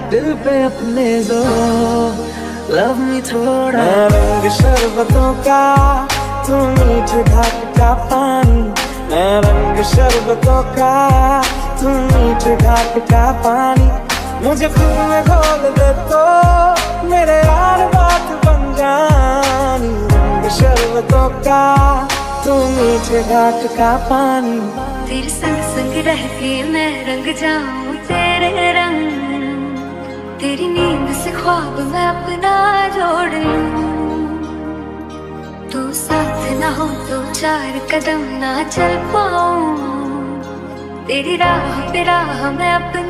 दिल पे अपने जोर, लव मी थोड़ा। मैं रंग शरबतों का, तू मीठे घाट का पानी। मैं रंग शरबतों का, तू मीठे घाट का पानी। मुझे खुद में घोल दे तो मेरे यार बात बन जानी। रंग शरबतों का, तू मीठे घाट का पानी। तेरे संग संग रह के मैं रंग जाऊं तेरे रंग, तेरी नींद से ख्वाब मैं अपना जोड़ लूं। तू साथ ना हो तो 4 कदम ना चल पाऊं, तेरी राह पे राह मैं अपनी